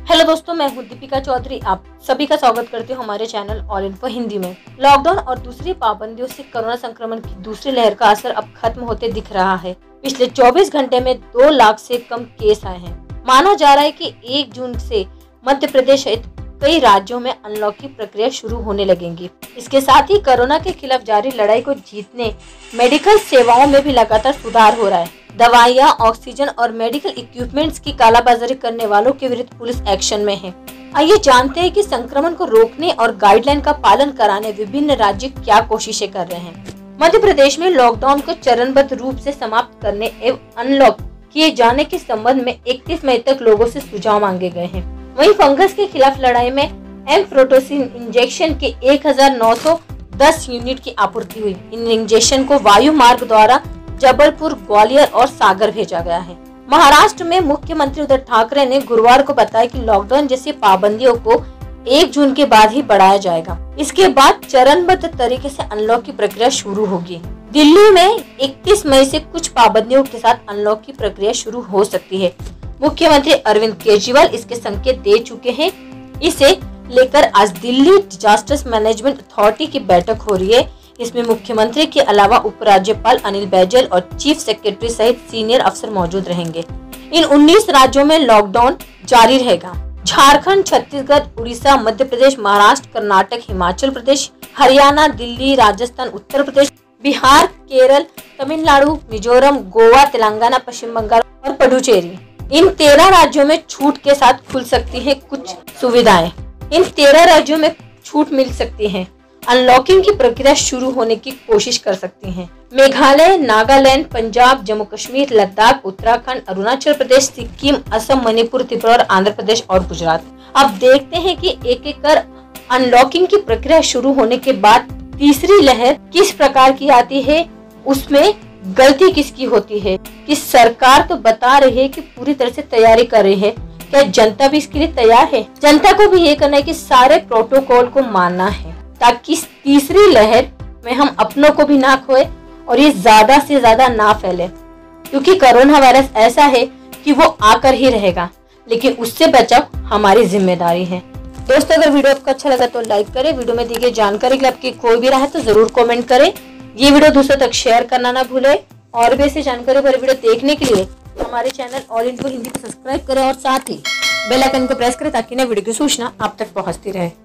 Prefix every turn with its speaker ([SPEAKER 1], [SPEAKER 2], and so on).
[SPEAKER 1] Hello दोस्तों, मैं हूँ दीपिका चौधरी। आप सभी का स्वागत करती हूँ हमारे चैनल ऑल इन्फो हिंदी में। लॉकडाउन और दूसरी पाबंदियों से कोरोना संक्रमण की दूसरी लहर का असर अब खत्म होते दिख रहा है। पिछले 24 घंटे में 2 लाख से कम केस आए हैं। माना जा रहा है कि 1 जून से मध्य प्रदेश सहित कई राज्यों में अनलॉक की प्रक्रिया शुरू होने लगेंगी। इसके साथ ही कोरोना के खिलाफ जारी लड़ाई को जीतने मेडिकल सेवाओं में भी लगातार सुधार हो रहा है। दवाइयाँ, ऑक्सीजन और मेडिकल इक्विपमेंट्स की कालाबाजारी करने वालों के विरुद्ध पुलिस एक्शन में है। आइए जानते हैं कि संक्रमण को रोकने और गाइडलाइन का पालन कराने विभिन्न राज्य क्या कोशिशें कर रहे हैं। मध्य प्रदेश में लॉकडाउन को चरणबद्ध रूप से समाप्त करने एवं अनलॉक किए जाने के संबंध में 31 मई तक लोगों से सुझाव मांगे गए हैं। वहीं फंगस के खिलाफ लड़ाई में एम्फ्रोटोसिन इंजेक्शन के 1910 यूनिट की आपूर्ति हुई। इन इंजेक्शन को वायु मार्ग द्वारा जबलपुर, ग्वालियर और सागर भेजा गया है। महाराष्ट्र में मुख्यमंत्री उद्धव ठाकरे ने गुरुवार को बताया कि लॉकडाउन जैसी पाबंदियों को 1 जून के बाद ही बढ़ाया जाएगा। इसके बाद चरणबद्ध तरीके से अनलॉक की प्रक्रिया शुरू होगी। दिल्ली में 31 मई से कुछ पाबंदियों के साथ अनलॉक की प्रक्रिया शुरू हो सकती है। मुख्यमंत्री अरविंद केजरीवाल इसके संकेत दे चुके हैं। इसे लेकर आज दिल्ली डिजास्टर मैनेजमेंट अथॉरिटी की बैठक हो रही है। इसमें मुख्यमंत्री के अलावा उपराज्यपाल अनिल बैजल और चीफ सेक्रेटरी सहित सीनियर अफसर मौजूद रहेंगे। इन 19 राज्यों में लॉकडाउन जारी रहेगा। झारखंड, छत्तीसगढ़, उड़ीसा, मध्य प्रदेश, महाराष्ट्र, कर्नाटक, हिमाचल प्रदेश, हरियाणा, दिल्ली, राजस्थान, उत्तर प्रदेश, बिहार, केरल, तमिलनाडु, मिजोरम, गोवा, तेलंगाना, पश्चिम बंगाल और पुडुचेरी, इन 13 राज्यों में छूट के साथ खुल सकती है कुछ सुविधाएं। इन 13 राज्यों में छूट मिल सकती है। अनलॉकिंग की प्रक्रिया शुरू होने की कोशिश कर सकती हैं। मेघालय, नागालैंड, पंजाब, जम्मू कश्मीर, लद्दाख, उत्तराखंड, अरुणाचल प्रदेश, सिक्किम, असम, मणिपुर, त्रिपुरा और आंध्र प्रदेश और गुजरात। अब देखते हैं कि एक एक कर अनलॉकिंग की प्रक्रिया शुरू होने के बाद तीसरी लहर किस प्रकार की आती है, उसमें गलती किसकी होती है। कि सरकार तो बता रही है कि पूरी तरह से तैयारी कर रही है, क्या जनता भी इसके लिए तैयार है? जनता को भी ये करना है कि सारे प्रोटोकॉल को मानना है, ताकि तीसरी लहर में हम अपनों को भी ना खोए और ये ज्यादा से ज्यादा ना फैले। क्योंकि कोरोना वायरस ऐसा है कि वो आकर ही रहेगा, लेकिन उससे बचाव हमारी जिम्मेदारी है। दोस्तों, अगर वीडियो आपको अच्छा लगा तो लाइक करें। वीडियो में दी गई जानकारी के आपकी कोई भी राय है तो जरूर कमेंट करें। ये वीडियो दूसरों तक शेयर करना ना भूले। और भी ऐसी जानकारी भरे वीडियो देखने के लिए हमारे चैनल ऑल इन्फो हिंदी को सब्सक्राइब करें और साथ ही बेल आइकन को प्रेस करें ताकि नए वीडियो की सूचना आप तक पहुंचती रहे।